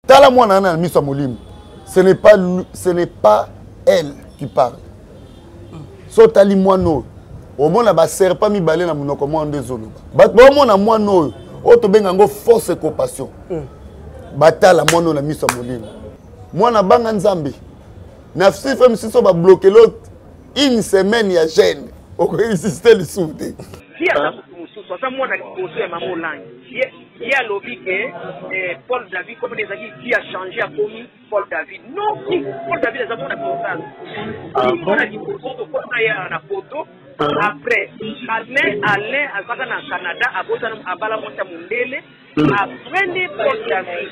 Tala moi nana miso molimo. Ce n'est pas elle qui parle. So tali moi no. Au moins ba serpent mi balé na monoko mo ndezolo. Ba mo na moi no. O to benga ngo force et compassion. Batala moi no na miso molimo. Moi na banga nzambe. Na femme si so ba bloquer l'autre une semaine ya gêne. O ko insister le soude. Ça moi na maman langue. Il y a lobby que Paul David comme des amis qui a changé à commis Paul David. Non, Paul David les a pas contact. On a dit photo pour na photo. Après Alain à Canada à Boston à Balamonta Mundele après les Paul David.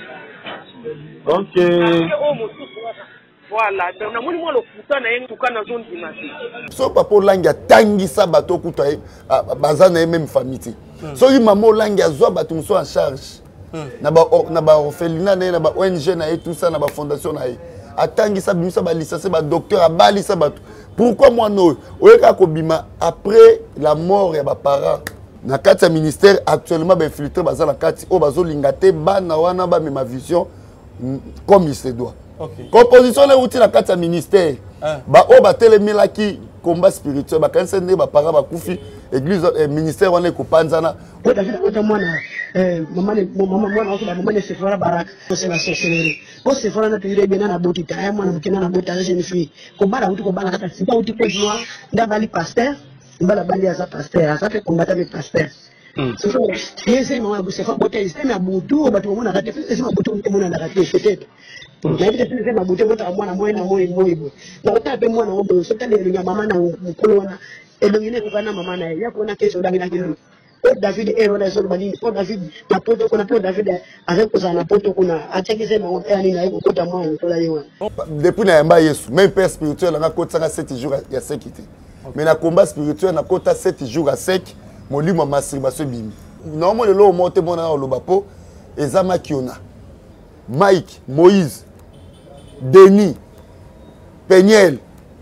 OK. Voilà, donc na moni mo lo kuta na yengu kana zone dimasi. So papa langi atangisa bato kuta baza na même famille. So yi maman langi azwa bato muso en charge. Na ba orphelinat na ba ONG na et tout ça na ba fondation na ye. Atangisa bimisa ba licencié ba docteur abalisa bato. Pourquoi moi no? Oyeka ko bima après la mort ya ba parents. Na kati ya ministère actuellement ba infiltré baza na kati o bazo lingate bana wana ba ma vision comme il se doit. Okay. Composition là outil la carte ministère. Ba o ba telemela ki combat spirituel ba kanse ne ba para ba kufi église ministère on est ko panzana. O da kita mwana maman ne se fera barak c'est la sorcellerie. O se fera na tuire bien na botita ya mwana mkina na botita jeune fille. Ko bala uti ko bala kata sipa uti ko noir ndavali pasteur. Mbala bali za pasteur, ça fait combattre avec pasteur. C'est ça. C'est moi vous c'est pas botter, c'est na butu ba tu mona kata c'est ma butu mona na kata peut-être. Na hivi tena sema butu mota mwana mwana moyo. Na utape mwana ombo sote le nya mama na mkolona. Elongine kukana mama na ya kuona kesho ndangina kilo. David erona so balini po David na poto kuna po David azekoza na poto kuna achekise na yani na iko kota mwana tola yewa. Depuis na yamba Yesu, même père spirituel na kota 7 jours ya sécurité. Mais na combat spirituel na kota 7 jours à sec. Molimo masturbation bimi. Normalement le lo monte mona o lobapo ezama kiona. Mike, Moïse, Denis, Peniel,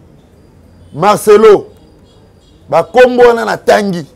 Marcelo, ba kombo na tangi.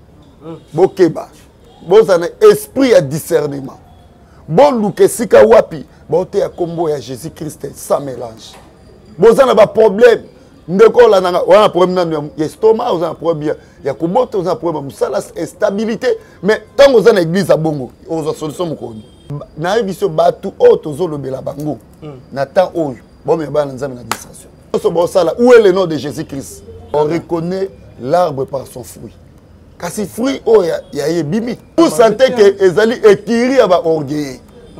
Bokeba. Bozana esprit à discernement. Bon luke sika wapi, bote ya kombo ya Jésus-Christ sans mélange. Bozana ba problème. Ndeko la nanga wana problème na estomac, on a problème ya kuboto, on a problème musala stabilité, mais tant aux na église à bongo, on a solution mukoni. Na biso batu o tozolo bela bango. Na temps oyo, bon me ba na nzambe na distraction. So bo sala où est le nom de Jésus-Christ? On reconnaît l'arbre par son fruit. Kasi fruit o ya yebimi. Vous sentez que ezali ekiri ya ba orgueil.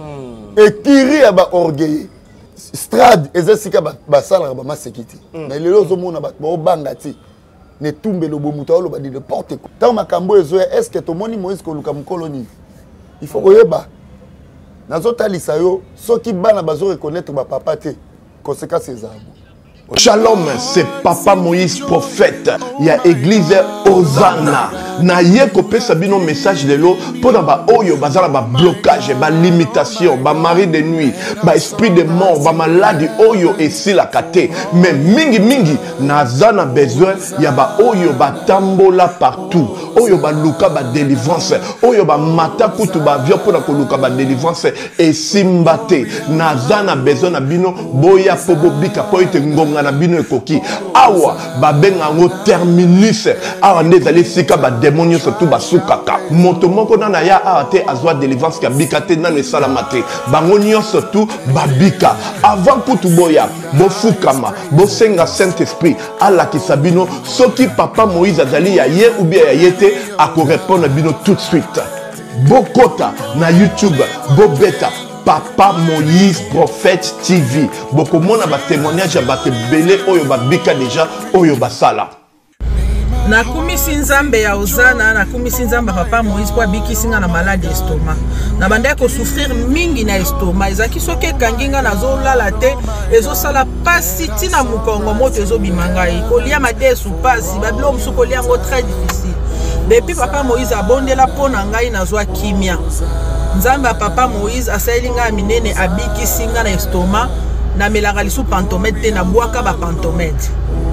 Ekiri ya ba orgueil. Strad ezesika basala ba masekiti mais lelo zo mona ba bangati ne tumbe lo bomuta lo ba di porte ko tant makambo ezo est-ce que to moni Moïse ko luka mukoloni il faut koyeba nazo talisa yo soki bana bazo reconnaître ba papa te conséquence ezabo. Shalom, c'est Papa Moïse prophète. Il y a église Hosanna. Na ye kopé sabino message de l'eau pour ba oyo bazala ba blocage, ba limitation, ba mari de nuit, ba esprit de mort, ba maladie oyo et si la kate. Mais mingi nazana besoin ya ba oyo ba tambola partout. Oyo ba luka ba délivrance, oyo ba mata kutu ba vio pour na luka ba délivrance et simbate. Nazana besoin na bino boya pobo bika po ite ngonga na bino ekoki. Awa ba benga ngo terminus. Awa ndezali sika ba démonios surtout basukaka moto moko na ya ate azwa délivrance ka bikate na ne salamate bangonio surtout babika avant kutu boya bofukama bosenga Saint-Esprit ala kisabino soki Papa Moïse azali ya ye ou bien ya yete ako répondre bino tout de suite bokota na YouTube bobeta Papa Moïse prophète TV bokomona ba témoignage ba belé oyo babika déjà oyo basala. Na kumisi nzambe ya Hosanna, na kumisi nzambe Papa Moïse kwa bikisinga na malade estomac. Na banda ko souffrir mingi na estomac. Ezaki soke kanginga na zolala te, ezo sala pasi tina mukongo moto ezo bimanga e. Kolia mate sou pasi, babilo musu kolia ngo très difficile. Depuis Papa Moïse abondela pona ngai na zwa kimia. Nzambe ya Papa Moïse asayelinga minene abikisinga na estomac, na melaka lisu pantomètre na bwaka ba pantomètre.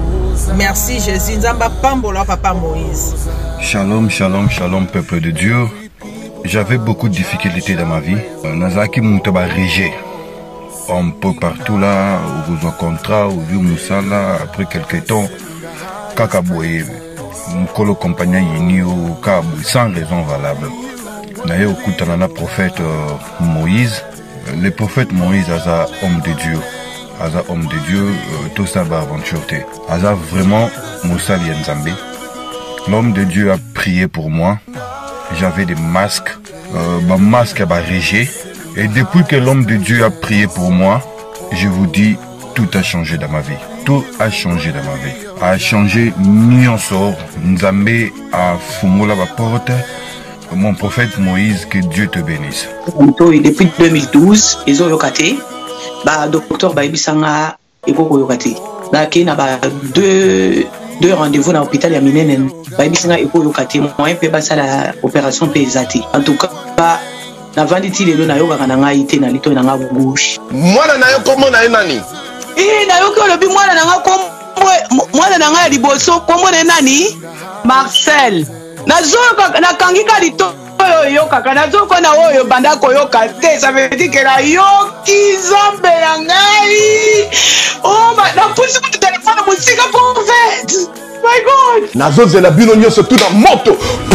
Merci Jésus, Nzamba Pambola Papa Moïse. Shalom, shalom, shalom peuple de Dieu. J'avais beaucoup de difficultés dans ma vie. Nazaki Moutaba Régé. un peu partout là, au besoin contrat, au vieux Moussala, après quelques temps, Kakaboye, Mkolo compagnon Yini au Kabou, sans raison valable. D'ailleurs, au Koutanana prophète Moïse, le prophète Moïse, Aza homme de Dieu. Aza homme de Dieu, tout ça va aventure. Aza vraiment Moussa Lienzambe. L'homme de Dieu a prié pour moi. J'avais des masques, ma masque a régé. Et depuis que l'homme de Dieu a prié pour moi, je vous dis, tout a changé dans ma vie. Tout a changé dans ma vie. A changé Nyonsor, Nzambe a fumé la porte. Mon prophète Moïse, que Dieu te bénisse. Depuis 2012, ils ont yokaté. Docteur Baibisanga et Koko yokate. Là, il y a deux rendez-vous dans l'hôpital à Minenen. Baibisanga et Koko yokate. Moi, je peux la opération pesate. En tout cas, la venditi de l'eau yoga kananga ite na lito na gauche. Moi, na yo comment na nani? Na yo ko lobi moi na nga comme moi na nga liboso comme nani? Marcel. Na kangika lito yo kaka nazo ko na oyo banda ko yo kate ça veut dire que la yo kizambe ya ngai. Oh na pusi ku téléphone musika prophète. My God. Nazo zela bino nyonso tout dans moto.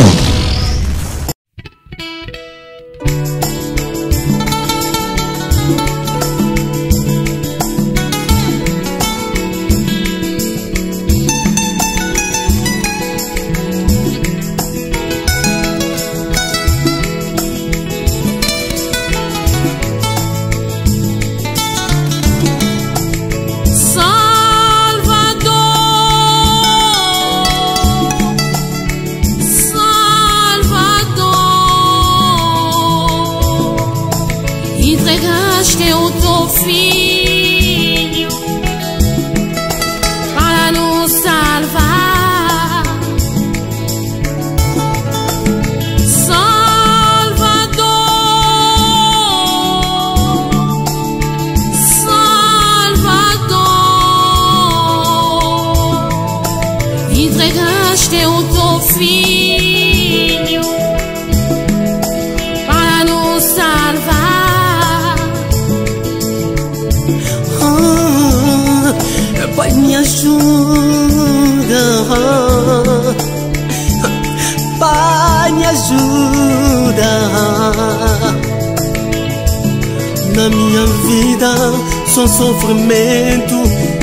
Na minha vida só sofrimento.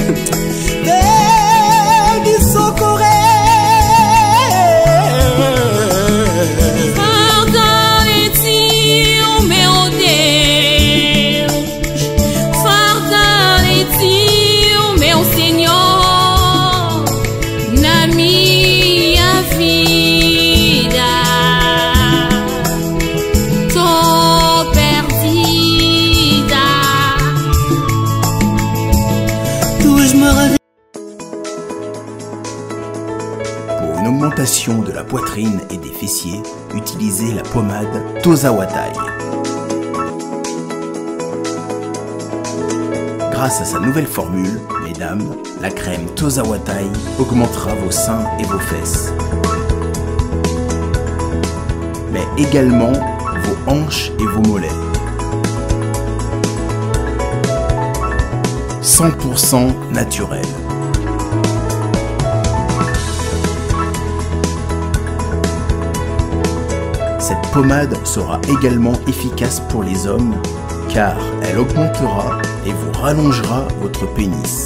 Vem me socorrer. Fortalece o meu Deus, fortalece o meu Senhor na minha vida. Tô perdida. Pour une augmentation de la poitrine et des fessiers, utilisez la pommade Tozawatai. Grâce à sa nouvelle formule, mesdames, la crème Tozawatai augmentera vos seins et vos fesses, mais également vos hanches et vos mollets. 100% naturel. Cette pommade sera également efficace pour les hommes car elle augmentera et vous rallongera votre pénis.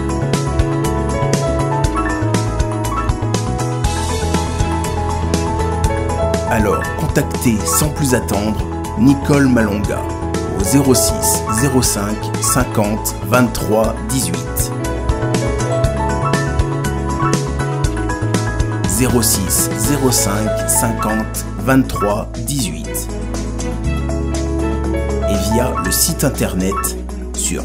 Alors contactez sans plus attendre Nicole Malonga au 06 05 50 23 18. 06 05 50 23 18 et via le site internet sur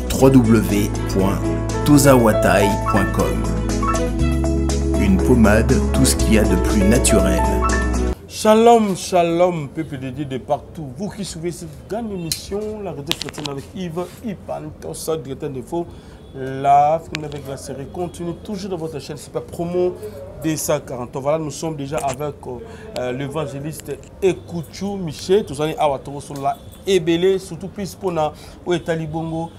www.tozawatai.com. Une pommade, tout ce qu'il y a de plus naturel. Shalom, shalom, peuple de Dieu de partout. Vous qui suivez cette grande émission, la radio chrétienne avec Yves Ipantos, directeur de faux, la film avec la série continue toujours dans votre chaîne, c'est pas promo des 140. Voilà, nous sommes déjà avec l'évangéliste Ekouchou Michel, tous les sur la ebele surtout plus pour na o etali bongo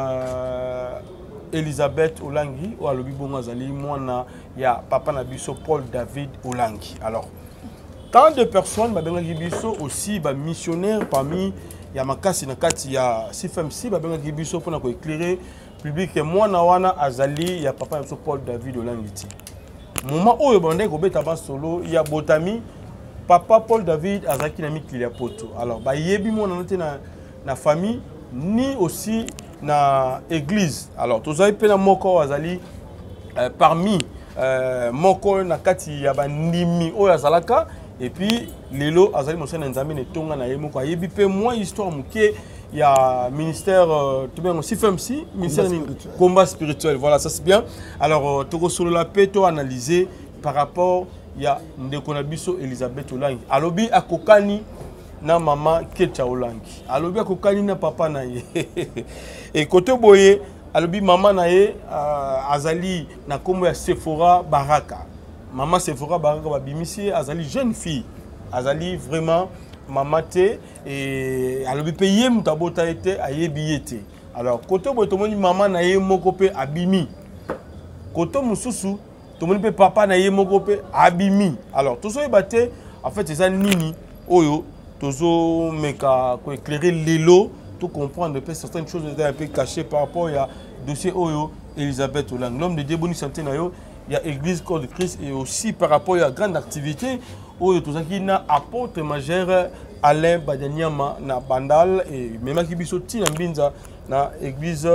Elisabeth Olangi ou alobi bongo azali mwana ya papa na biso Paul David Olangi. Alors tant de personnes babengaki biso aussi ba missionnaires parmi ya makasi na kati ya CFMC babengaki biso pour na ko éclairer public mwana wana azali ya papa na biso Paul David Olangi ti. Moment oyo bande ko beta ba solo ya botami papa Paul David azaki na mikili ya poto. Alors ba yebi mwana na famille ni aussi na église. Alors tous avez pena moko azali parmi moko na kati ya bandimi oyo azalaka et puis lelo azali mosana nzambe ne tonga na yemo kwa yebi pe moi histoire muke ya ministère tout bien aussi FMC ministère combat spirituel. Voilà, ça c'est bien. Alors toko solo la peto analyser par rapport ya ndeko na biso Elisabeth Olangi alobi akokani na mama Ketia Olangi alobi akokani na papa na ye et côté boye alobi mama na ye azali na kombo ya Sephora Baraka. Maman Sephora Baraka babimisi azali jeune fille azali vraiment maman te et alobi pe ye mutabota ete ayebi ete. Alors côté boye tomoni maman na ye moko pe abimi côté mususu tomoni pe papa na ye moko pe abimi. Alors tout ça ebate en fait c'est ça nini oyo tozo meka ko éclairer lelo tout comprendre peut certaines choses étaient un peu cachées par rapport à dossier oyo Elisabeth Olangi. L'homme de Dieu boni santé na yo il y a église corps de Christ et aussi par rapport à grande activité oyo tozaki na apôtre majeur Alain Badanyama na Bandal et même ki biso ti na mbinza na église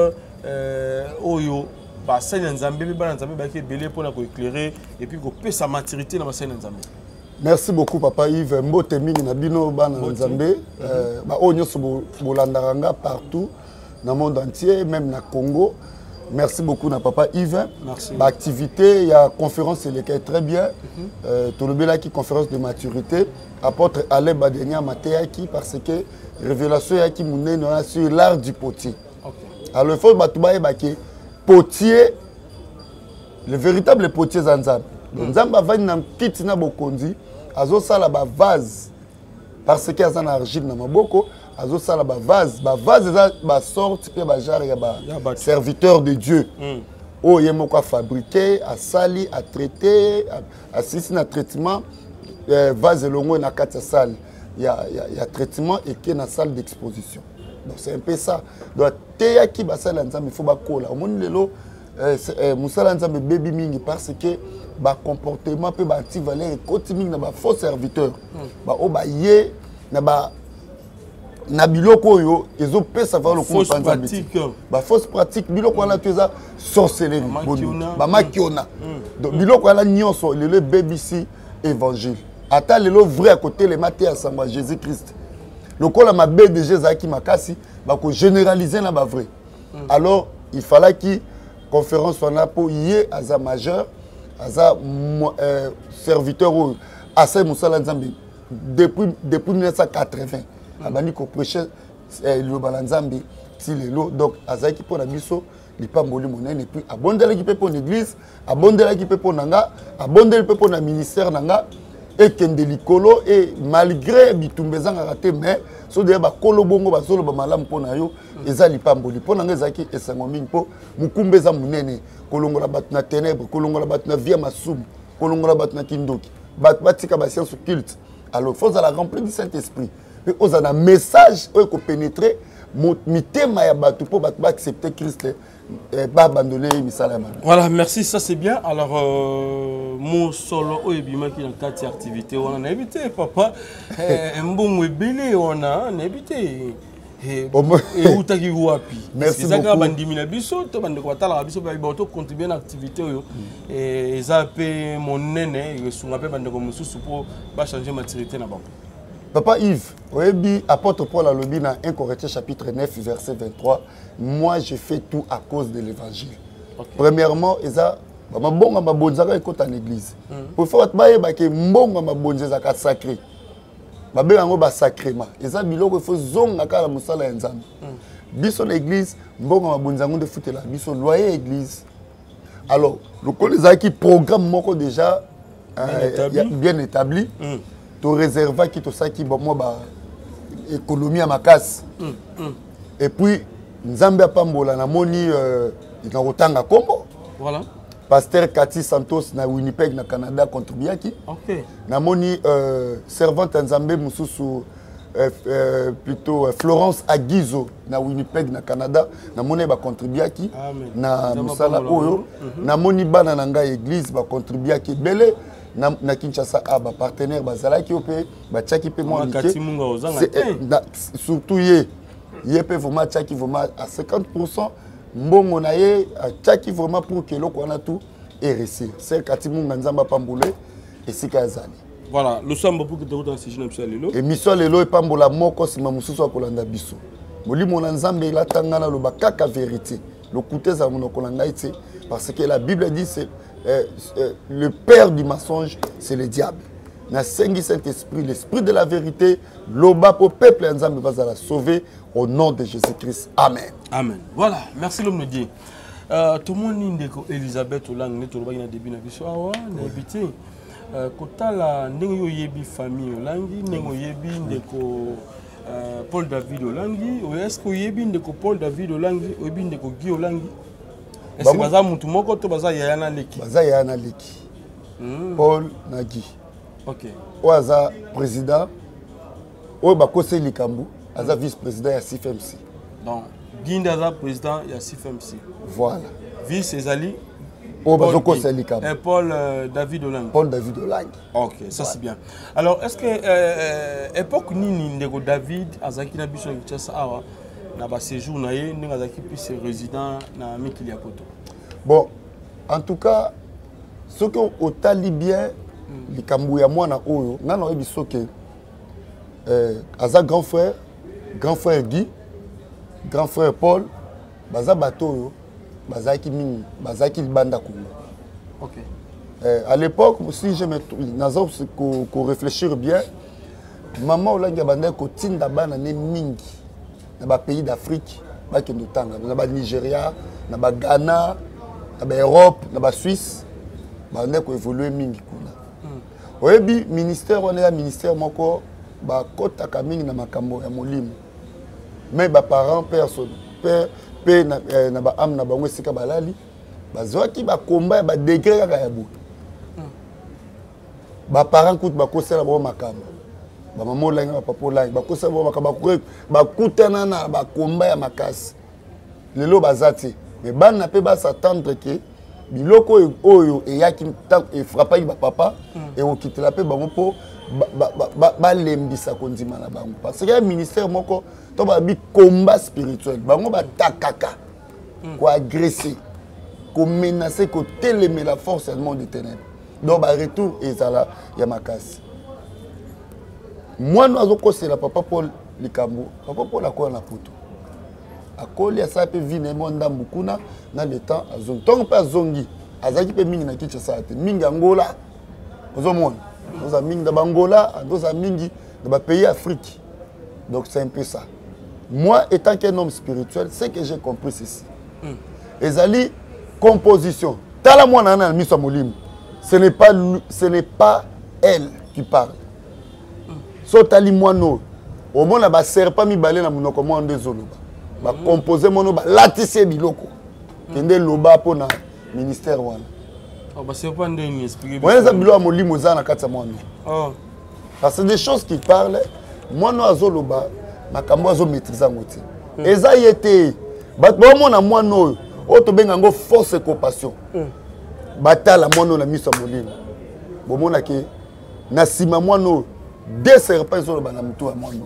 oyo ba seigneur Nzambe ba Nzambe ba ki belé pour na ko éclairer et puis ko pe sa maturité na ba seigneur Nzambe. Merci beaucoup papa Yves mbote mingi na bino bana Nzambe ba onyo so bolandaranga partout dans le monde entier même na Congo. Merci beaucoup na papa Yves. Merci. Ba activité il y a conférence elle est très bien. Tolobela qui conférence de maturité apôtre Alain Badenia Mateyaki parce que révélation ya ki munene sur l'art du potier. Alors il faut batubaye ba ke potier le véritable potier Nzambe. Nzambe va na kiti na bokonzi azo sala ba vase parce que azana argile na maboko azo sala ba vase ba sorte pe ba genre ya ba serviteur de Dieu. O yemoko a fabriquer a sali a traiter assisi na traitement vase longo na kati salle ya traitement et qui na salle d'exposition. Donc c'est un peu ça. Donc teya ki ba sala Nzambe faut ba kola. Au monde lelo musala Nzambe baby mingi parce que ba comportement pe ba anti valeur côté mingi na ba faux serviteur. Ba o ba ye na ba na biloko yo ezo pesa va le fausse pratique ba fausse pratique biloko wana tuza sorcellerie ba makiona donc biloko wana nyonso le BBC évangile ata lelo vrai à côté les maté ensemble Jésus Christ lokola ma BDG zaki makasi ba ko généraliser na ba vrai. Alors il fallait que conférence soit là pour yé aza majeur aza serviteur ou asa musala Nzambe depuis 1980 abandi ko prêcher le balanzambe ti lelo donc azaki pour na biso lipamboli monene puis abondela ki pe pour l'église abondela ki pe pour nanga abondela pe pour na ministère nanga et kende likolo et malgré bitumbeza ngate mais so de ba kolo bongo ba solo ba malamu pour na yo eza lipamboli pour nanga ezaki esango mingi po mukumbeza monene kolongola bat na ténèbres kolongola bat na vie masumu kolongola bat na kindoki bat batika ba science occulte. Alors faut la remplir du Saint-Esprit. Et on a un message où il faut pénétrer mitema ya batu pour accepter Christ pas abandonner misala. Voilà, merci, ça c'est bien. Alors mon solo o ebima qui dans quatre activités on a évité papa mbongo ebele on a évité et utaki wapi. Merci beaucoup. Ezaka bandimi na biso to bande ko tala biso ba to contribuer na activité yo et ça pe monene esunga pe bande ko mususu pour ba changer maturité na bango. Papa Yves, Oebi, apôtre Paul a lobby dans 1 Corinthiens chapitre 9, verset 23. Moi, je fais tout à cause de l'évangile. Okay. Premièrement, Eza, mbonga mabonzaka ekota en église. Pour faire que mbonga mabonzaka sacré. Babenga ba sacrément. Eza biloko faut zonga kala musala ya Nzambe. Biso na église, mbonga mabonzango de futela, biso loyer église. Alors, le collège programme moko déjà bien établi. To réserva qui to ça qui bon moi ba économie à Makasi. Et puis, Nzambe Pambola, namoni na Rotanga Kombo. Voilà. Pasteur Cathy Santos na Winnipeg na Canada contribuaki. Ok. Namoni servante Nzambe Mususu plutôt Florence Aguizo na Winnipeg na Canada. Namoni ba contribuaki na musala oyo. Namoni bana na nga église ba contribuaki belé na Kinshasa ba partenaire bazalaki opé ba tchaki pe moi surtout yé pe vraiment tchaki vraiment à 50%. Mbongo na ye tchaki vraiment pour que l'on a tout et réussir. C'est Kati Munga Nzamba Pamboulé et Sika Azali. Voilà, le samba pour que tu aies un séjour dans le et mission lelo et Pambola moko sima mususu akolanda biso. Moli mona Nzambe la tangana lo bakaka vérité. Le côté za mono kolanda ite parce que la Bible dit c'est le père du mensonge c'est le diable. Na sengi Saint-Esprit, l'esprit de la vérité, loba pour peuple Nzambe va la sauver au nom de Jésus-Christ. Amen. Amen. Voilà, merci l'homme de Dieu. Tout le monde dit que Elisabeth Olang n'est pas dans début na biso awa na habité. Kotala ndenge yo yebi famille Olangi, ndenge yebi ndeko Paul David Olangi, ou est-ce que yebi ndeko Paul David Olangi, ou yebi ndeko Guy Olangi? Est-ce que baza mutu moko to baza Yayana Leki? Baza Yayana Leki. Paul na Guy. OK. Oaza président, o ba kose likambu, aza vice-président ya CFMC. Donc Guindaza président ya CFMC. Voilà. Vice Ezali Paul David Olang. Paul David Olang. Ok, ça c'est bien. Alors, est-ce que époque nini ndeko David azaki na biso Kinshasa awa na ba séjour na ye ndenge azaki puis résident na Mikili ya Poto? Bon, en tout cas, ce que otali bien likambu ya mwana oyo, ngana oyebi soke aza grand frère Guy, grand frère Paul, baza bato oyo bazaki mingi, bazaki banda Congo. OK. À l'époque, si je me qu'on réfléchir bien, maman Olangi banda ko tinda bana ne mingi na ba pays d'Afrique, ba kendo tanga, na ba Nigeria, na ba Ghana, na ba Europe, na ba Suisse, banda ko évoluer mingi kuna. Oyebi ministère on est ministère moko ba kota ka mingi na makambo ya molimo. Mais ba parents personne père pe na ba am na bango sika balali bazwaki ba combat ba degré kaka ya butu ba parents kut ba kosela ba makambo ba maman Olangi ba papa Olangi ba kosela ba makambo ba kutana na ba combat ya makasi lelo bazati mais bana pe ba s'attendre que biloko oyo eyaki e frappaki ba papa et okitela pe bango po ba lembisa kondima na bango parce que ministère moko to ba bi combat spirituel bango ba takaka ko agresser ko menacer ko télémer la force du monde des ténèbres donc ba retour ezala ya makasi moi nous azoko c'est la papa Paul likambo papa Paul akola na poto akoli asa pe vine monda mbukuna na le temps azongi tant pas zongi azaki pe mingi na Kinshasa te mingi Angola ozomona dans mingi de Bangola dans mingi de ba pays Afrique donc c'est un peu ça. Moi étant qu'un homme spirituel c'est que j'ai compris ceci ezali composition tala moi na miso molimo ce n'est pas elle qui parle so tali moi no au moins la ba serpent mi balé na monoko mo ndezoloba ba composer mono ba latissé biloko kende loba pona ministère wana ba serpent ndeni expliquer moi ça bilo molimo za na kata mono parce que des choses qui parlent moi no azoloba makambo azo maîtriser ngoti eza yete ba mona moi no o to benga ngo force et compassion batala mono na miso molimo bo mona ke na sima mono deux serpents zo ba na mutu ya mono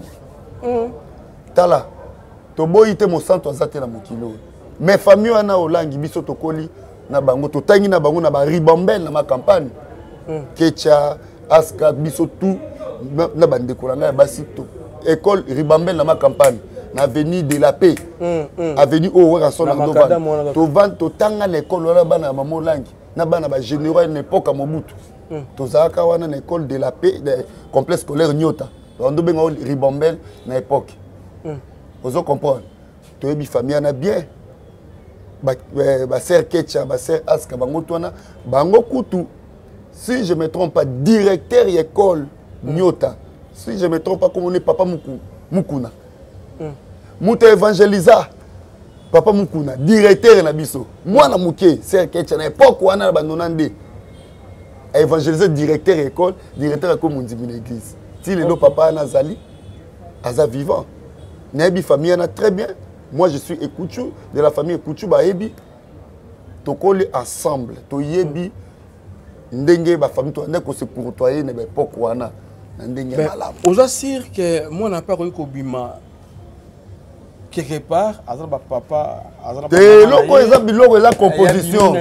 tala to boyite mo santo azate na mokilo mais famille wana Olangi biso tokoli na bango totangi na bango na ba ribambel na ma campagne kecha aska biso tout na bande kolanga ya basito école ribambel na ma campagne na avenue de la paix avenue o rason na Dovan to vant to tanga l'école wala bana maman Olangi na bana ba général na époque à Mobutu to zaka wana na école de la paix de complexe scolaire Nyota ndo benga ribambel na époque vous comprenez toyebi famille na bien ba sœur Ketcha ba sœur Aska bango tona bango kutu si je me trompe pas directeur école Nyota si je me trompe pas comme on est papa Moukou Mukuna. Muta évangélisa. Papa Mukuna, directeur na biso. Moi na muké, c'est que na époque wana na banonande. Évangéliser directeur école, directeur comme on dit dans l'église. Si le papa Nazali, Aza vivant. Nabi famille na très bien. Moi je suis Ekouchou de la famille Ekouchou ba ebi. To coller ensemble, to yebi ndenge ba famille to ndeko se courtoyer na époque wana. Ndenge malamu. Aux assire que moi n'a pas reconnu Kobima quelque part, Azra papa, Azra papa. Te loko eza biloko eza composition.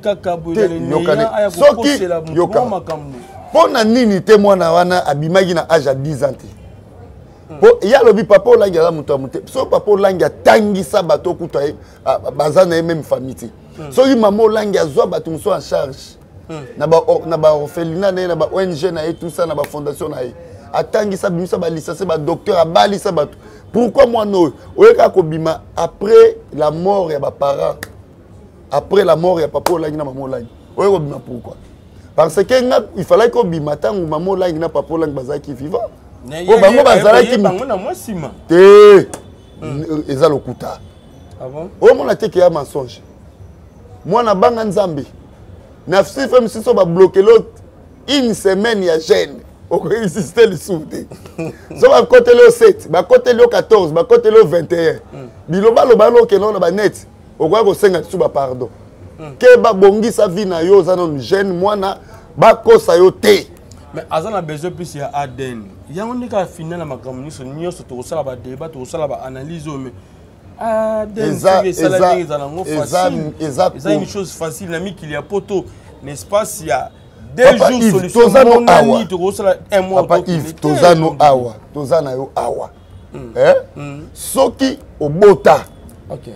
Soki yoka. Pona nini te mwana wana abimaki na âge à 10 ans te. Po ya lobi papa olangi ala muto muté. So papa olangi atangisa bato kuta baza na même famille te. Soki maman olangi azwa bato muso en charge. Na ba orphelinat na ba ONG na et tout ça na ba fondation na e. Atangisa bimisa ba licencié ba docteur abalisa bato. Pourquoi moi non? Oyeka kobima après la mort ya ba parents. Après la mort ya papa olangi na maman olangi. Oyeka kobima pourquoi? Parce que il fallait que bima tangu maman olangi na papa olangi bazaki vivant. Oh bango bazalaki bango na moi sima. Te eza lokuta. Ah bon? Oh mon até que ya mensonge. Moi na banga nzambe. Na fm si so ba bloquer l'autre une semaine ya jeune. Oko insister le soute. So ba côté le 7, ba côté le 14, ba côté le 21. Biloba lo balo ke non ba net. Oko ko senga tu ba pardon. Que ba bongi sa vie na yo za non jeune mwana ba kosa yo te. Mais azana besoin plus ya Aden. Ya on ka final na makamuni so nyoso to sala ba débat to sala ba analyse mais Aden c'est une chose facile l'ami qu'il y a poto n'est-ce pas s'il y a des jours solution nani to sala un mois papa Yves tozano awa tozana yo awa soki obota OK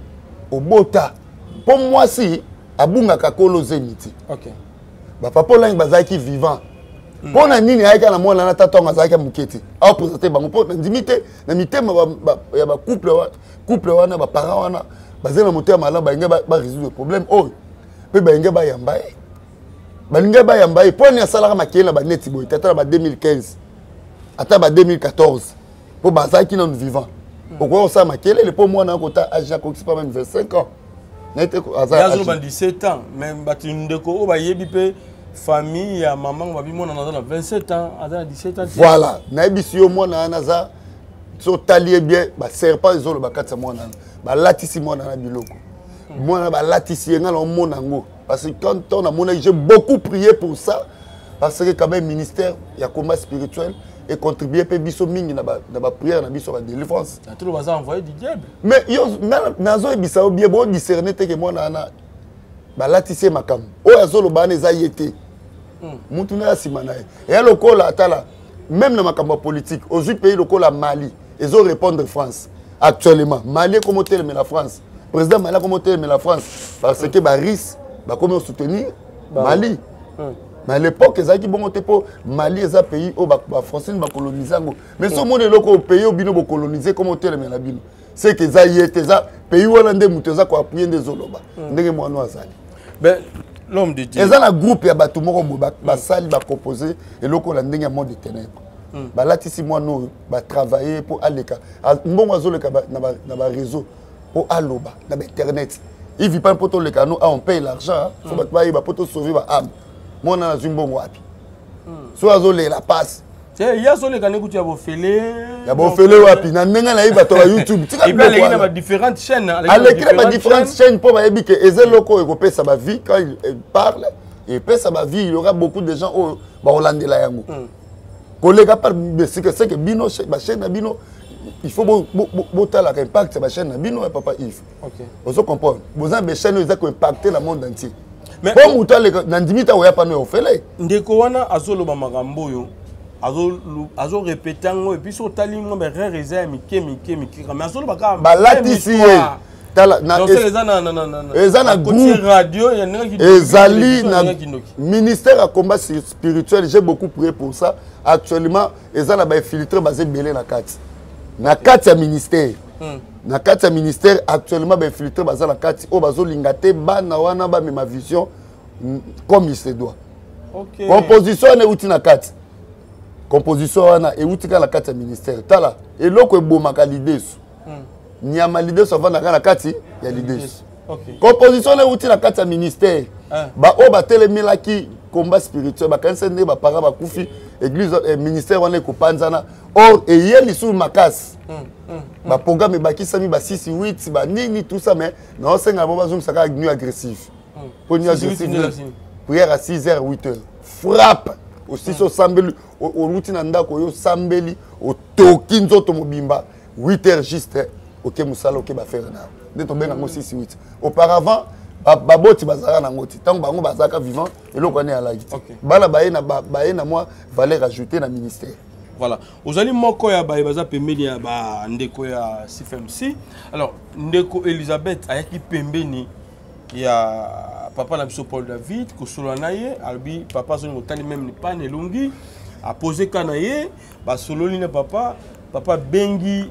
obota pour moi si abunga kakolo zeniti OK ba papa langi bazaki vivant pona nini ayaka na mwana na tata ngazaki muketi a présenter bango pona ndimite na mitema ya ba couple wana ba parents wana bazena motema malaba inga ba résoudre problème oh pe ba inga ba yambaye balinga ba yambaye pona ya salaka makela ba neti boy tata ba 2015 ata ba 2014 po bazaki na vivant pourquoi ça makela le po mwana ko ta âge ko pas même 25 ans n'était azar 17 ans même batindeko o ba yebi pe famille ya maman babi mona na 27 ans à 17 ans voilà na ebisio mona naza so talier bien ba serpent ezolo ba katsa mona ba latisi mona na biloko mona ba latisi nga na mona ngo parce que quand on a mona j'ai beaucoup prié pour ça parce que quand même ministère ya combat spirituel et contribuer pe biso mingi na ba prière na biso ba délivrance tout le bazar envoyé du diable mais yo nazo ebisa bien bon discerner te que mona na ba latisi makam o azolo ba na ezayete mutu na simana et lokola atala même dans ma politique aux pays lokola Mali ils ont répondre France actuellement Mali comment tel mais la France président Mali comment tel mais la France parce que ba risque ba comment soutenir Mali mais à l'époque ils avaient bon pour Mali est un pays où ba français ba coloniser mais ce monde loko pays où bino ba coloniser comment tel mais la bino c'est que ça y était ça pays où l'ande mutu za ko appuyer des oloba ndenge mwana azali ben l'homme de Dieu. Ils ont un groupe ya bato moko ba sali ba proposer et loko la ndenge monde de ténèbres. Ba latisi moi no ba travailler pour aleka. Mbongo azoleka na ba réseau pour aloba na internet. Il vit pas pour le canot, on paye l'argent, faut ba pour sauver ba âme. Moi na zumbongo wapi. So azole la passe. Il y a sur les canaux que tu as fêlé. Il y a fêlé wapi na nenga na iba to YouTube. Il y a différentes chaînes. Avec différentes chaînes pour ba ebi que ezel loko e ko pesa ba vie quand il parle et pesa ba vie, il y aura beaucoup de gens au ba Hollande la yango. Collègue par c'est que bino ba chaîne na bino il faut botter la impact ba chaîne na bino papa Yves. OK. Vous comprenez. Vous avez chaîne ils ont impacté le monde entier. Mais pour mutale na ndimita oya pa no ofele. Ndeko wana azolo ba makambo yo. Azo répéter et puis sur talingo mais réserve mike mais azolo baka balatisi tala na ezana groupe radio ya ezali na ministère à combat spirituel j'ai beaucoup prié pour ça actuellement ezana ba filtré basé belé na kati ya ministère na kati ya ministère actuellement ba filtré basé na kati o bazo lingate bana wana ba ma vision comme il se doit. OK. Composition ne uti na kati composition wana eutika la kati ya ministère tala eloko ebomaka lideso nyama lideso avanda na kati ya lideso composition na euti na kati ya ministère ba o batelemelaki combat spirituel bakanisa nde bapara bakufi église ministère wana ekopanzana or eye lisusu makasi baprogramme ebakisami ba 6 8 banini tout ça mais naosenga bo bazongisaka agnew agressif po nuit agressif prière à 6h 8h frappe aussi so sambeli oluti na ndako yo sambeli otoki nzoto mobimba 8h juste OK musala OK ba faire na nde to benga ngo 6 8 auparavant baboti bazaka na ngoti tant bango bazaka vivant eloko ane alaki bala baye na moi valeur ajoutée na ministère. Voilà. Ozali moko ya baza pembeni ya ba ndeko ya CFMC. Alors ndeko Elisabeth ayaki pembeni ya papa na biso Paul David ko solo naye albi papa zoni motali même ni pas nelungi a posé kanaye ba solo ni papa bengi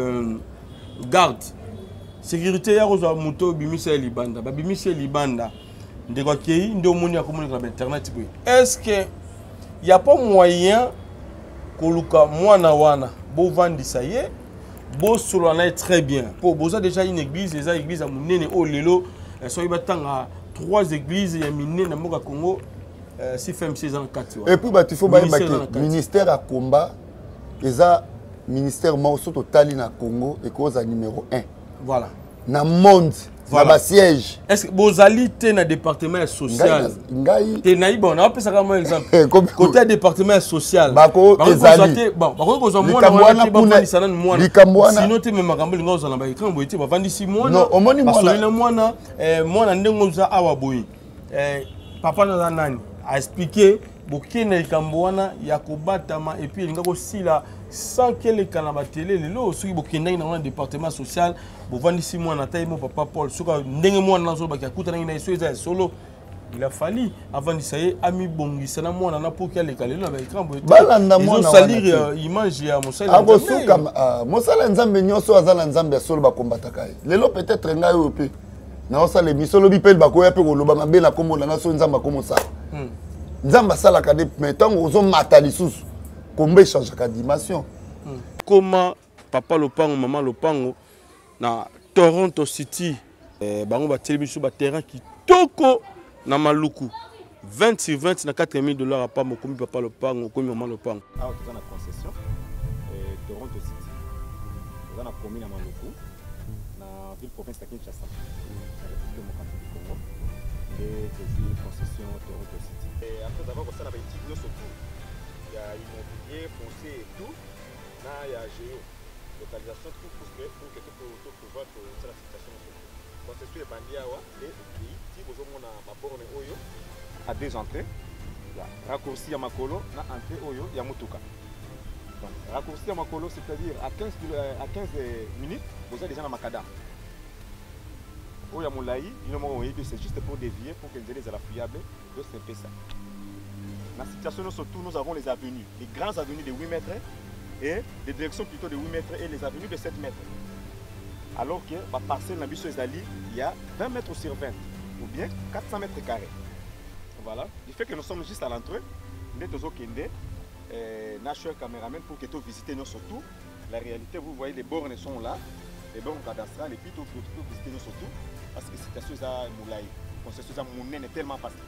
garde sécurité ya roza moto bimisa libanda ba bimisa libanda ndeko kei ndo moni ya communiquer na internet boy. Est-ce que y a pas moyen koluka mwana wana bo vandisa ye bo solo naye très bien pour boza déjà une église les églises à munene o lelo so ibatanga 3 églises ya minene na moka Congo CFMC en 4 et puis bah il faut ba ministère à combat eza ministère morceau total na Congo et cause numéro 1 voilà na monde voilà. Na siège est-ce que bozali te na département social ngai te na ibon na pesa comme exemple côté département social bako ezali bon bako ko zo mwana wana ba sana mwana sinon te me makambo linga zo na ba ikambo ete ba vandisi mwana non omoni mwana ndengo za awa boyi papa na nani a expliquer bokene likambo wana ya kobatama et puis linga ko sila sans que les canaba télé lelo soki bokende na département social bovandisi mwana taille mon papa Paul soka ndenge mwana nazo baki akuta na iso eza solo il a fallu avant de sayer ami bongisa na mwana na poki aleka lelo na ekambo balanda mwana salir image ya mosala abo soka mosala nzambe nyoso azala nzambe ya solo bakombataka lelo peut-être ngai ope na osala misolo bipel bakoya pe koloba mabe na kombo na so nzamba komo sa nzamba sala ka de metango ozo mata lisusu kombe change ka dimension comment papa Lopango maman Lopango na Toronto City bango ba télévision ba terrain qui toko na maluku 20 sur 20 na $4,000 à pas mokomi papa Lopango komi maman Lopango ah tu na concession Toronto City on a promis na maluku na ville province de Kinshasa et concession Toronto City et après avoir ça na ba études surtout il y a immobilier foncier et tout là il y a géo localisation tout pour que tout pouvoir que ça la situation concession est bandiawa et puis si vous avez ma borne oyo à 2 entrées raccourci à makolo na entrée oyo ya mutuka donc raccourci à makolo c'est-à-dire à 15 minutes vous êtes déjà dans makadam oya moulaï c'est juste pour dévier pour que les la fiable donc c'est un peu ça. La situation surtout nous avons les avenues, les grandes avenues de 8 mètres et des directions plutôt de 8 mètres et les avenues de 7 mètres. Alors que par parcelle Nabiso Ezali, il y a 20 mètres sur 20 ou bien 400 mètres carrés. Voilà, du fait que nous sommes juste à l'entrée, nous sommes National Cameraman pour que tu visites nous surtout. La réalité, vous voyez, les bornes sont là, les bornes cadastrales et puis tu peux visiter nous surtout parce que c'est situation à Moulaï. Concession à Mounen est tellement facile.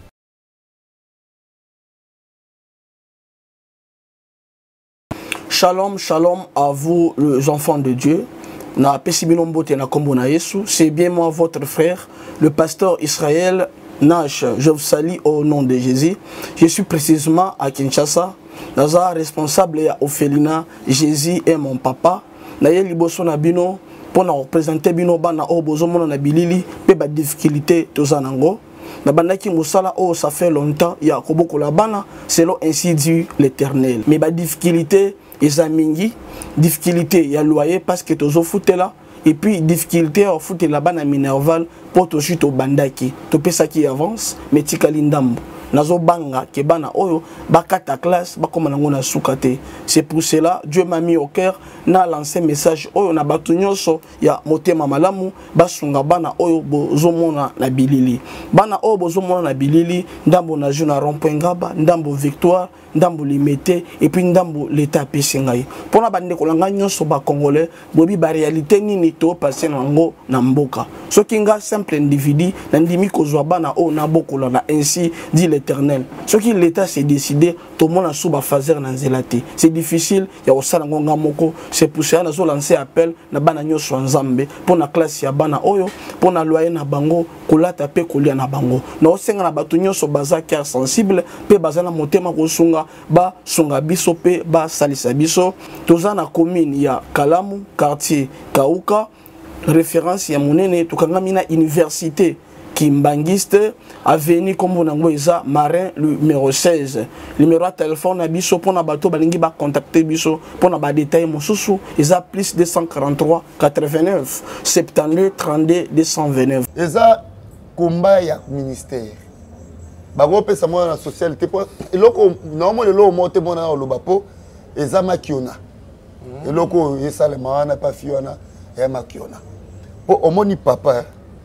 Shalom, shalom à vous les enfants de Dieu. C'est bien moi votre frère, le pasteur Israël Nash. Je vous salue au nom de Jésus. Je suis précisément à Kinshasa. Naza responsable à Ophelina. Jésus est mon papa. Naye liboso na bino pour nous représenter bino bana o bozomo na bilili pe ba difficulté tozanango. Na bandaki musala oh ça fait longtemps ya koboko la bana selon ainsi dit l'Éternel. Mais ba difficulté ezamingi difficulté ya loyer parce que tozo foutela et puis difficulté au foutela bana minerval pour to chute au bandaki to pesa qui avance mais tikali ndambo nazo banga ke bana oyo bakata classe bakoma nango na sukate. C'est pour cela Dieu m'a mis au cœur na lancé message oyo na batu nyonso ya motema malamu basunga bana oyo bozomona na bilili. Bana oyo bozomona na bilili ndambo na juna rond-point Ngaba, ndambo Victoire, ndambo Limité et puis ndambo l'état pesingai. Pona bande kolanga nyonso ba congolais bobi ba réalité nini to passer nango na mboka. Soki nga simple individu na ndimi kozwa bana oyo na bokola na ainsi dit l'Éternel. Soki l'état s'est décidé tout le monde a sous fazer na nzelati. C'est difficile ya osala ngonga moko. C'est pour ça na zo lancer appel na bana nyonso nzambe pour na classe ya bana oyo pour na loyer na bango kolata pe kolia na bango. Na osenga na batu nyonso baza cœur sensible pe baza na motema kosunga ba sunga biso pe ba salisa biso. Toza na commune ya Kalamu quartier Kauka référence ya monene tukangami na université Kimbangiste avenue comme nango eza Marin numéro 16. Numéro de téléphone na biso pona bato balingi ba contacter biso pona ba détail mosusu eza plus 243 89 72 32 229. Eza combat ya ministère. Bango pesa mo na socialité po eloko normalement le lo monte mona na lobapo eza makiona. Eloko esale maana pa fiona e makiona. Po omoni papa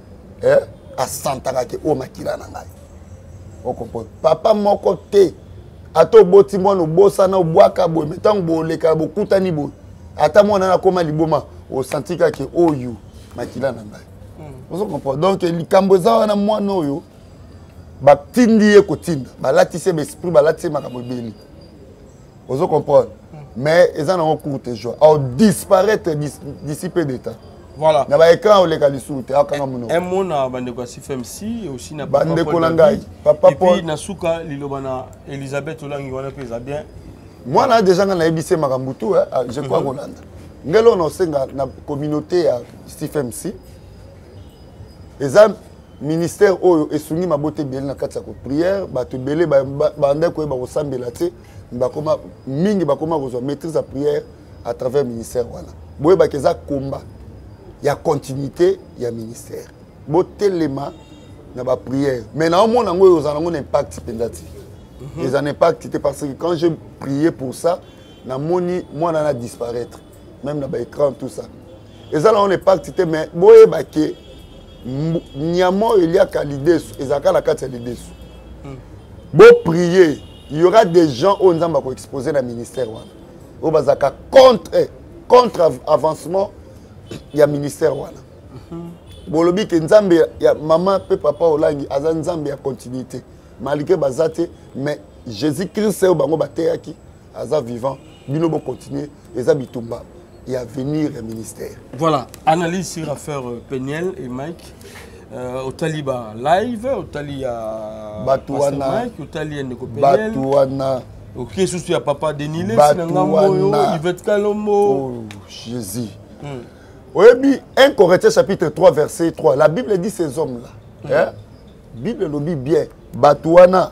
à santaka ke o makila na ngai. O comprendre. Papa moko te ato boti mwana bosa na bwaka boy metango boleka bokutani boy. Ata mwana na koma liboma o santika ke oyu makila na ngai. Vous comprenez? Donc likambo za wana mwana oyo batindi ye kotinda balatise l'esprit balatise makambo beli. Vous comprenez? Mais ils en ont courte joie. Alors disparaître d'ici peu de temps. Voilà. Na ba écran o leka lisu te akanga muno. Un mot na bandeko CFMC et aussi na bande kolangai. Papa Paul. Et puis na suka lilobana Elisabeth Olangi wana pesa bien. Moi na déjà na ebissé makambutu je crois Holanda. Ngelo no senga na communauté ya CFMC. Eza ministère oyo esungi mabote bien na kati ya ko prière bato belé bande ko ba kosambela te bakoma mingi bakoma kozwa maîtrise la prière à travers ministère wana. Boye ba keza combat. Il y a continuité, il y a ministère. Botelema na ba prière. Mais na mon nango ils ont un impact pendati. Ils ont un impact parce que quand je priais pour ça, na moni moi na disparaître. Même na ba écran tout ça. Ils ont un impact mais boye ba ke nyamo il y a qualité ils ont la carte l'idée. Bo prier, il y aura des gens où nzamba ko exposer na ministère wana. O bazaka contre avancement il y a ministère wana. Bolobi ke nzambe ya maman pe papa Olangi aza nzambe ya continuité. Malgré bazate mais Jésus-Christ c'est bango bateyaki aza vivant, bino bo continuer eza bitumba. Il y a venir un ministère. Voilà, analyse sur l'affaire Peniel et Mike. Au Taliba live, au Talia Batouana, Mike, au Talia Ndeko Peniel. Batouana. Ok, sous ya papa Denilé, Batouana. Yvette Kalombo. Oh Jésus. Oui, 1 Corinthiens chapitre 3 verset 3. La Bible dit ces hommes-là. La Bible le dit bien. Batouana.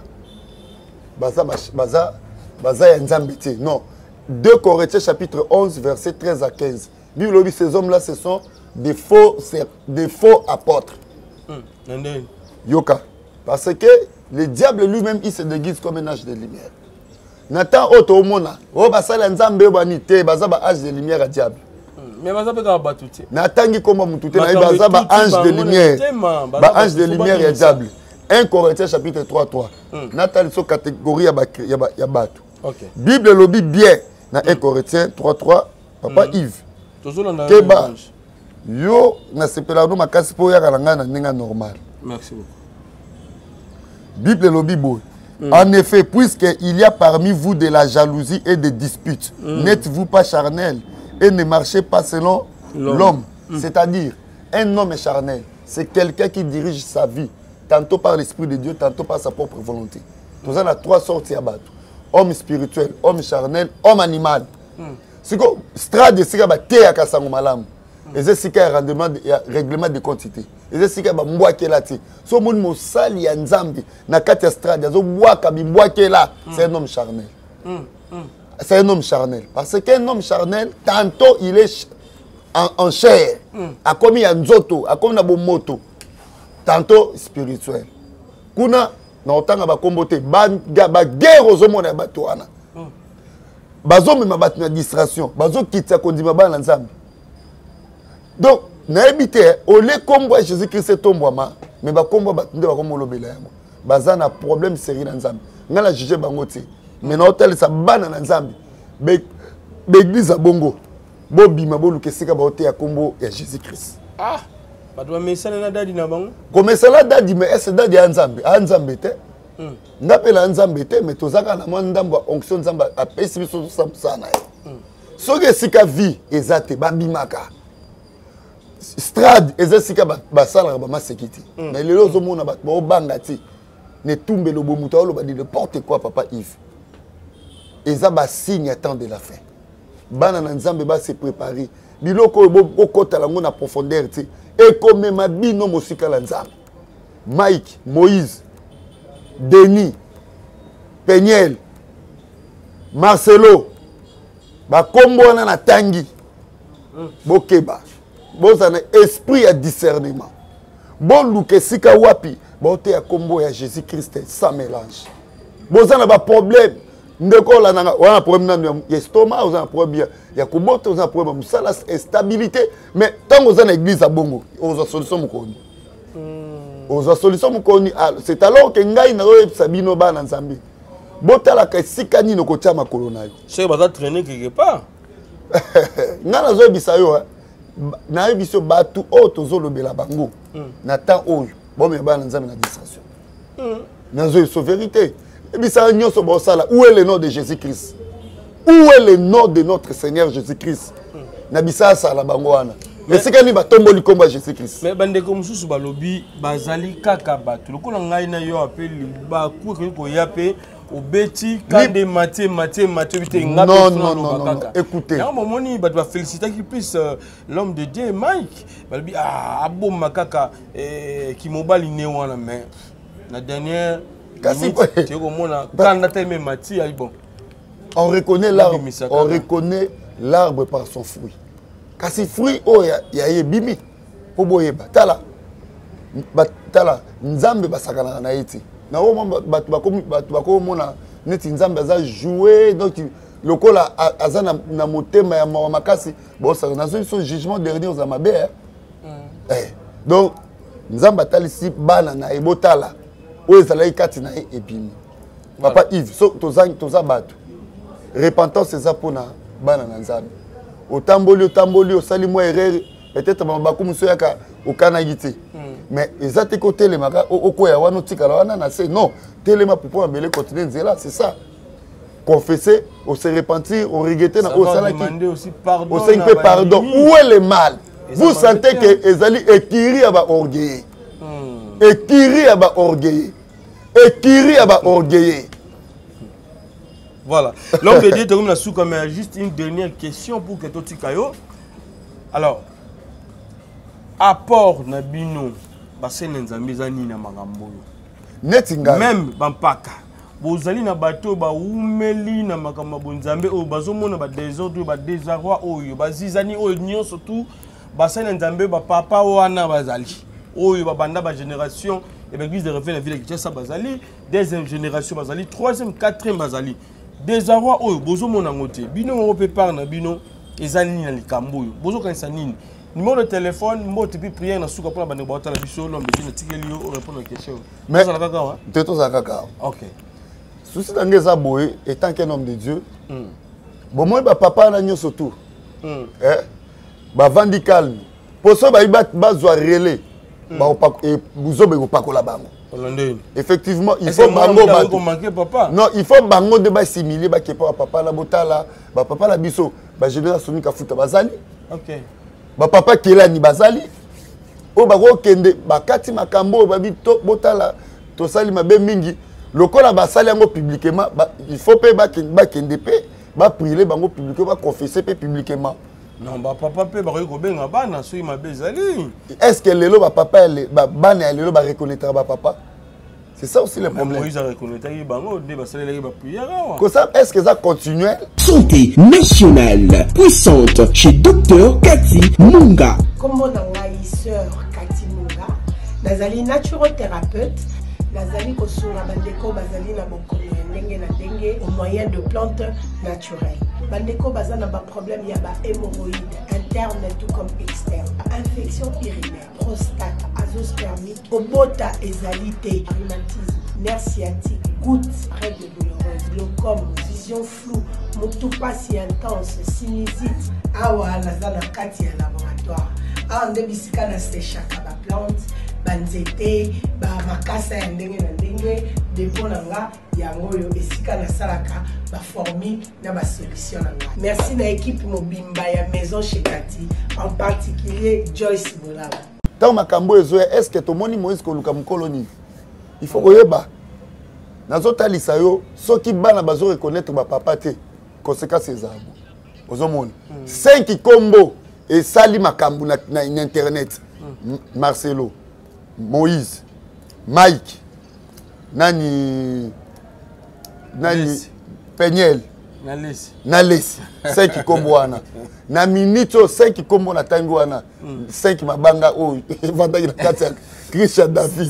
Baza Nzambiti. Non. 2 Corinthiens chapitre 11 verset 13 à 15. La Bible dit ces hommes-là, ce sont des faux apôtres. Yoka. Parce que le diable lui-même, il se déguise comme un âge de lumière. Nathan Otomona. Oh, basala Nzambe banité. Baza ba âge de lumière à diable. Mais baza beka batute. Natangi comme mutute na baza ba ange de lumière. Ba ange de lumière ya diable. 1 Corinthiens chapitre 3:3. Natali so catégorie ya batu. OK. Bible lobi bien na 1 Corinthiens 3:3 papa Yves. Tozolanda. Keba. Yo na sepela no makasi po ya kalanga na ninga normal. Merci beaucoup. Bible lobi boy. En effet, puisqu'il y a parmi vous de la jalousie et des disputes, n'êtes-vous pas charnel et ne marchez pas selon l'homme. C'est-à-dire, un homme est charnel. C'est quelqu'un qui dirige sa vie, tantôt par l'Esprit de Dieu, tantôt par sa propre volonté. Nous avons 3 sortes de bateaux. Homme spirituel, homme charnel, homme animal. C'est que strade c'est que te akasango malamu. Et c'est que règlement de quantité. Et c'est que mbwa kela ti. So mon mosali ya nzambe na kati strade zo bwa ka mbwa kela, c'est un homme charnel. C'est un homme charnel parce qu'un homme charnel tantôt il est en chair, a comme il y a nzoto, a comme na bomoto. Tantôt spirituel. Kuna na otanga ba kombo te ba guerre ozomona ya bato wana bazomema bato na distraction bazokitisa kondima bana nzambe donc nayebi te ole kombo ya Jésus Christ etombwama mais bakombo bato nde bakomolobela yango baza na problème sérieux na nzambe nga na juge bango te mais na otalisa bana na nzambe beglise ya bongo bobima boluka esika baoteya kombo ya Jésus Christ bato bamesana na dadi na bango komesala dadi mais ese dadi ya nzambe a nzambe te nga mpe na nzambe te mais tozaka na mwa ndambo ya onction nzambe apesi biso tosambusa na ye soki esika vie eza te babimaka strade eza esika basalaka bamaseki te mais lelo ozomona bato baobanga te netumbelo bomutu aoloba di n'importe quoi papa Yves eza basigne ya temps de la fin bana na nzambe base préparer biloko oyo okotala ngo na profondeur te ekomema bino mosika la nzambe Mike Moïse Denis Peniel Marcelo bakombo wana na tangi bokeba bozana esprit ya discernement boluka esika wapi baoteya kombo ya Jésus Christ sans mélange bozana ba problème ndeko la nanga wana problème nanu ya estomac ozana problème ya kubota ozana problème ya musala stabilité mais tant ozana église ya bongo oza solution mukoni oza solution mukoni c'est alors que ngai na oyebisa bino bana nzambe botalaka esika nino kotia makolo na yo c'est baza traîner quelque part nga nazoyebisa yo nayebisa bato oyo tozolobela bango na temps oyo bomema bana nzambe na distraction nazoyebisa vérité ebisa nyonso bosala où est le nom de Jésus-Christ où est le nom de notre Seigneur Jésus-Christ na bisa asala bango wana esika ni batomboli kombo ya Jésus-Christ mais bandeko mosusu balobi bazali kaka bato lokola ngai na yo apeli bakuki koya pe obeti kande maté bité nga non écoutez na momoni bato ba féliciter qui plus l'homme de Dieu Mike balobi aboma kaka ki mobali ne wana mais la dernière tu komona kanda teme mati bon on reconnaît l'arbre par son fruit kasi fruit o ya yebimi po boyeba tala nzambe basakana na yeti na o bato bakomona neti nzambe aza jouer donc lokola aza na motema ya makasi bosaka na so jugement dernier aux mabe donc nzambe atalisi bana na ebotala o ezalaki kati na ye ebimi papa Yves so toza bato repentance eza mpona bana na nzambe otamboli osali mwa erreur peut-être bakumu so yaka okanaki te mais eza te kotelemaka okoya wana otikala wana na se non telema pour pouvoir mabele continuer nzela c'est ça confesser se repentir regretter na osalaki osengi mpe pardon où est le mal vous sentez que ezali ekiri ya baorgueillé ekiri ya baorgueillé. Voilà. L'homme de Dieu, comme la souka, mais juste une dernière question pour que tu kayo. Alors, apport na bino, basé nzambe zani na magambo. Netinga. Même bampaka. Bozali na bato ba umeli na makambo bonzambe o bazomona ba désordre ba désarroi oyo bazizani oyo nyonso tout basé nzambe ba papa wana bazali. Oyo ba banda ba génération et l'église de réveil la ville de Kinshasa bazali, deuxième génération bazali, troisième, quatrième bazali. Désarroi oyo bozo mona ngote bino ngo prépare na bino ezali na likambo oyo bozo kanisa nini numéro de téléphone mbote puis prière na suka pour bande bota la biso l'homme de tikeli yo répondre aux questions mais ça la kaka teto za kaka OK souci d'angeza boye étant qu'un homme de Dieu bon moi ba papa na nyoso tout ba vandi calme poso ba bazwa relais ba opako buzobe ko pakola bango. Effectivement, il faut bango papa. Non, il faut bango de ba simuler ba kepa papa la botala, ba papa la biso, ba génération ka futa bazali. OK. Ba papa kela ni bazali. O ba ko kende ba kati makambo ba bi to botala to sali mabe mingi. Lokola ba sali yango publiquement, il faut pe ba kende pe ba prier bango publiquement, ba confesser pe publiquement. Non, bah papa peut benga bana so ma bezali. Est-ce que lelo ba papa bana lelo ba reconnaître ba papa? C'est ça aussi le problème. Moïse a reconnaître bango de ba sala ba prière. Comme ça est-ce que ça continue? Santé nationale puissante chez Docteur Cathy Munga. Comme on a sœur Cathy Munga, nazali naturothérapeute, nazali kosura bandeko bazali na bokono ya ndenge na ndenge au moyen de plantes naturelles. Bandeko baza na ba problème ya ba hémorroïdes interne tout comme externe, infection urinaire, prostate, azoospermie, obota ezalité, rhumatisme, nerf sciatique, goutte, règles douloureuses, glaucome, vision floue, motopasi intense, sinusite. Awa naza na kati ya laboratoire. Awa nde bisika na séchaka ba plante, banzete, ba makasa ya ndenge na ndenge, depo na nga yango yo esika na salaka ba formule na ba solution na nga. Merci na équipe mobimba ya Maison chez Kati, en particulier Joyce Bolaba. Tant makambo ezoya, est-ce que to moni Moïse ko luka mkoloni? Il faut koyeba. Nazotalisa yo, soki bana bazo reconnaître ba papa te, conséquence ezabo. Ozomoni. 5 kombo et sali makambo na internet. Marcelo, Moïse, Mike, Nani Peniel, Nalesi, 5 kombo wana. Na minito 5 kombo na tango wana. 5 mabanga o vanda ina kati ya Christian David.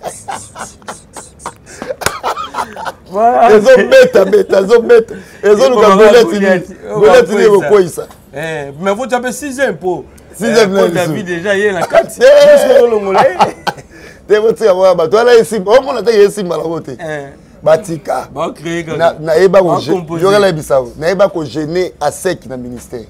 Ezo beta. Ezo luka boleti ni bokoisa. Mais vous avez 6 impôts. 6 impôts David déjà il est la carte. Te wa ba toi la ici. O mona ta ici mala wote. Batika. Ba créer na eba ko je la bisao. Na eba ko gêner à sec na ministère.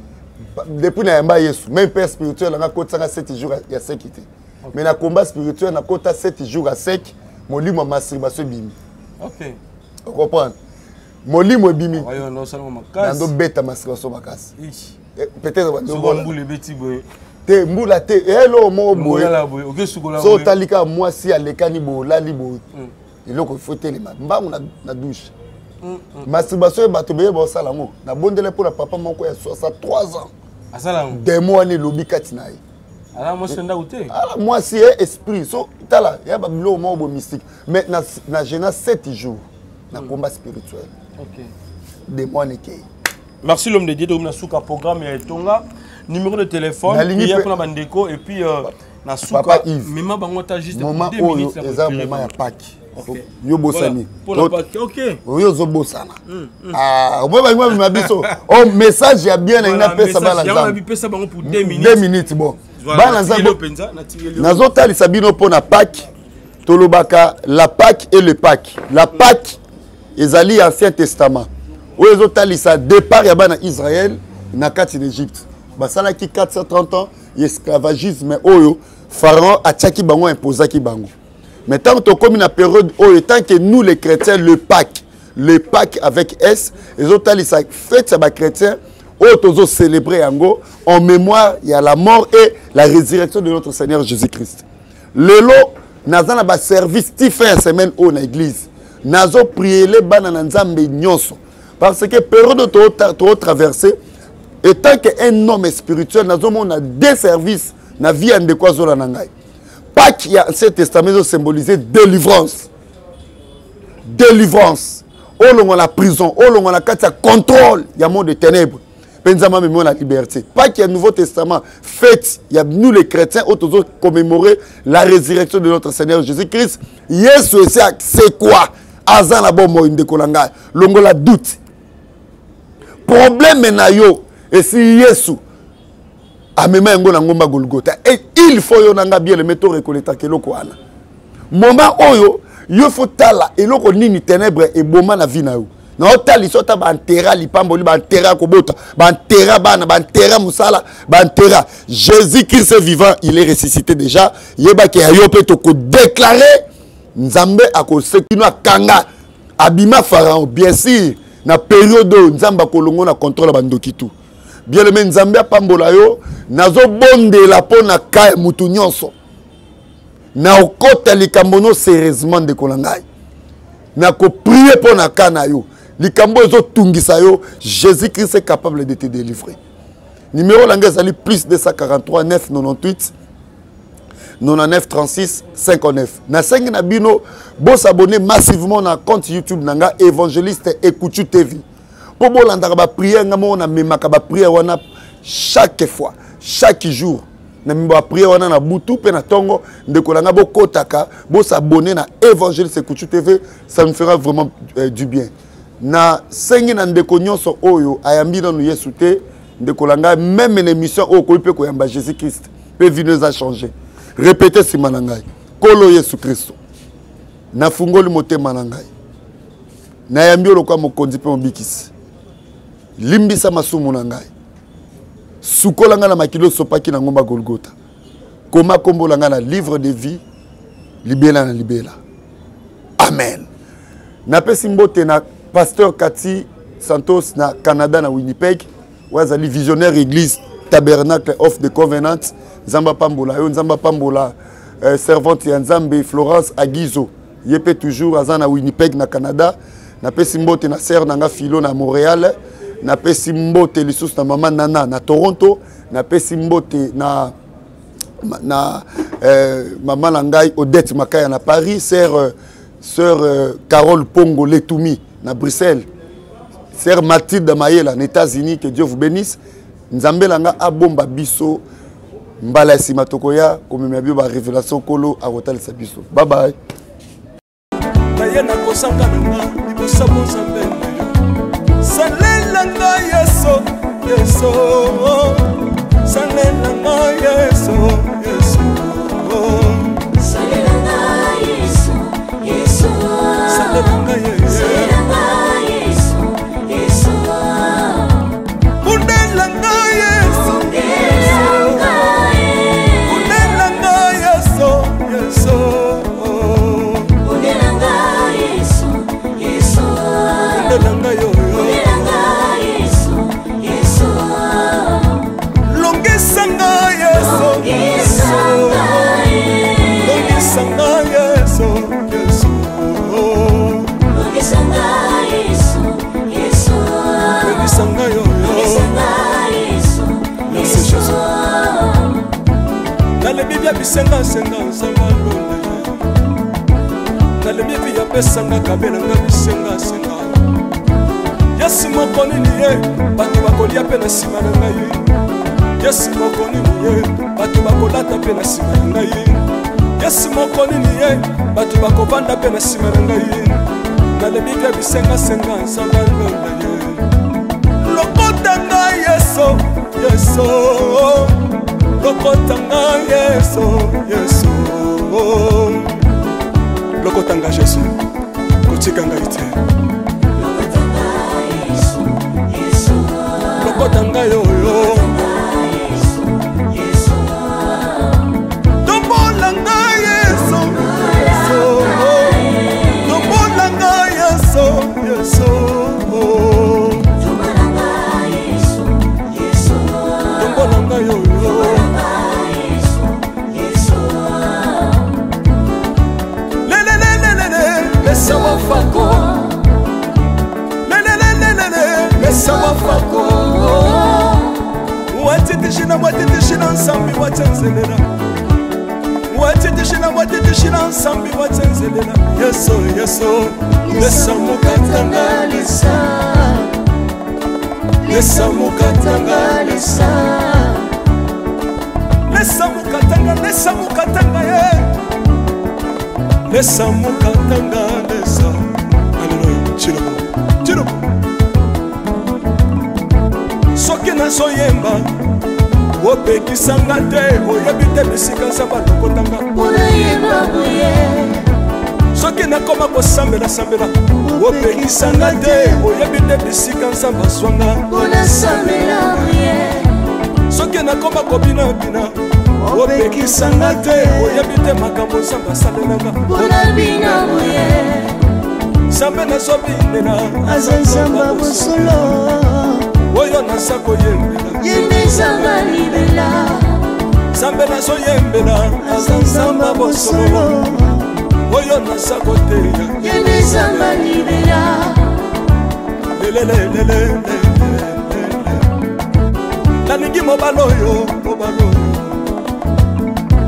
Depuis na yamba Yesu, même père spirituel na kota 7 jours ya sécurité. Mais na combat spirituel na kota 7 jours à sec, molimo masturbation bimi. OK. Vous comprenez? Molimo bimi. Oyo no salama makasi. Nando beta masturbation makasi. Peut-être so mbule beti boye. Te mbula te hello mo boye. Mbula boye. OK sukola boye. So talika moi si alekani bo lali bo. Eloko fote le mbangu na douche. Masturbation bato beye bo sala ngo. Na bondele pour la papa moko ya 63 ans. Asala ngo. Des mois ni lobi katina yi. Alors moi c'est ndauté. Alors moi si esprit so tala ya ba bilo mo bo mystique. Mais na jeunesse 7 jours na combat spirituel. OK. Des mois ni ke. Merci l'homme de Dieu de na suka programme ya Tonga, numéro de téléphone, il pour la bandeko et puis na suka mima bango ta juste pour 2 minutes ça moment ya Pâques. Yo bosani. Pour la Pâques. OK. Yo zo bosana. Ah, moi ba moi biso. Oh message ya bien na pesa bala nzambe. Ya pesa bango pour 2 minutes. 2 minutes bon. Bala nzambe. Nazo tali sabino pour na Pâques. Tolobaka la Pâques et le Pâques. La Pâques ezali Ancien Testament. Oyo talisa départ ya bana Israël na kati d'Égypte. Basala ki 430 ans esclavagisme oyo pharaon atiaki bango imposaki bango. Mais tant que comme une période oyo tant que nous les chrétiens le Pâques avec S les autres talisa fête ça ba chrétien oyo tozo célébrer yango en mémoire il y a la mort et la résurrection de notre Seigneur Jésus-Christ. Lelo nazana ba service ti fin semaine au na église. Nazo prier les bana na nzambe nyonso. Parce que période trop traversée, et tant qu'un homme spirituel, nous avons 2 services dans la vie de quoi zola nangai. Pas qu'il y a Ancien Testament symbolisé délivrance. Délivrance. Oh l'on la prison, oh l'on la carte contrôle, il y a monde de ténèbres. Benzama même la liberté. Pas qu'il y a Nouveau Testament fête, il y a nous les chrétiens autour commémorer la résurrection de notre Seigneur Jésus-Christ. Yesu c'est quoi? Azan la bombe de kolanga, longo la doute. Problème na yo et si Yesu amema ngo na ngomba Golgotha et il faut yo nanga bien le métaux recollecta keloko ana moment oyo yo faut tala eloko nini ténèbres et boma na vie na yo na otali sota ba antera lipambo li ba antera kobota ba antera bana ba antera musala ba antera Jésus-Christ est vivant, il est ressuscité déjà yeba ke yo peut to déclarer nzambe akosekino akanga abima pharaon bien sûr na période nzamba kolongo na contrôle bandoki tout bien le nzambe apambola yo nazo bondela pona ka mutu nyonso na okota likambono sérieusement de kolangai na ko prier pona kana yo likambo zo tungisa yo Jésus-Christ est capable de te délivrer. Numéro langazali plus 243 998 99 36 59. Na sengi na bino bo s'abonner massivement na compte YouTube nanga évangéliste Ekuchu TV. Po bo landaka ba prière nga mo na memaka ba prière wana chaque fois, chaque jour. na mimba prier wana na butu pe na tongo ndeko langa bokotaka bo s'abonner na Évangile Sékoutu TV, ça me fera vraiment du bien. Na sengi na ndeko nyonso oyo ayambi na Yesu te ndeko langa même l'émission o ko pe ko yamba Jésus Christ pe vie nous a changé. Répétez si manangai kolo Yesu Christ na fungoli motema na ngai na yambi lokwa mokonzi pe mbikisi limbisa masumu na ngai sukola nga na makilo sopaki na ngomba Golgotha koma kombola nga na livre de vie libela na libela. Amen. Na pesi mbote na pasteur Kati Santos na Canada na Winnipeg wazali visionnaire église Tabernacle of the Covenant Nzamba Pambola yo Nzamba Pambola servante ya Nzambe Florence Agizo yepe toujours azana Winnipeg na Canada. Na pesi mbote na sœur nanga Philo na Montréal. Na pesi mbote lisusu na mama Nana na Toronto. Na pesi mbote na mama Langai Odette Makaya na Paris. Sœur Carole Pongo Letoumi na Bruxelles. Sœur Mathilde Mayela na États-Unis, que Dieu vous bénisse. Nzambe langa abomba biso mbala sima tokoya komemia bio ba révélation kolo a rotal sa biso. Bye bye. Bayena kosanga nanga libosa Nzambe. Salela nga Yesu, Yesu. Salela nga Yesu, Yesu. Salela nga Yesu, Yesu. Salela nga Yesu. Bisenga senga nsanga londe na le bibi ya pesanga kabela nga bisenga senga Yesu moko nini ye bato bakolia pe na sima na ngai Yesu moko nini ye bato bakolata pe na sima na ngai Yesu moko nini ye bato bakovanda pe na sima na ngai na le bibi ya bisenga senga nsanga londe lokota ngai Yesu Yesu Lokotanga Yesu, Yesu. Lokotanga Jésus, kotikanga ite. Lokotanga Yesu, Yesu. Lokotanga yoyo. Yesu. Tombolanga Yesu, Yesu. Tombolanga Yesu, Yesu. Tombolanga Yesu, Yesu. Tombolanga yoyo. Mesa wafako Mesa wafako Watitishina nsambi watenzelela Watitishina nsambi watenzelela Yeso, Yeso Lesa mukatanga lisa Lesa mukatanga lisa Lesa mukatanga ye Lesa mukatanga lesa. Alléluia. Chilo. Soki na soyemba opekisanga te oyebi te bisika Nzambe alokotanga oyemba boye. Soki nakoma kosambela opekisanga te oyebi te bisika Nzambe azwanga onasambela boye. Soki nakoma kobina opekisanga te oyebi te makambo Nzambe asalelanga onabina boye. Nzambe nazobinela aza Nzambe bosolo oyo naza koyembela yende Nzambe libela. Nzambe nazoyembela aza Nzambe bosolo oyo naza koteya yende Nzambe libela. nalingi mobalo oyo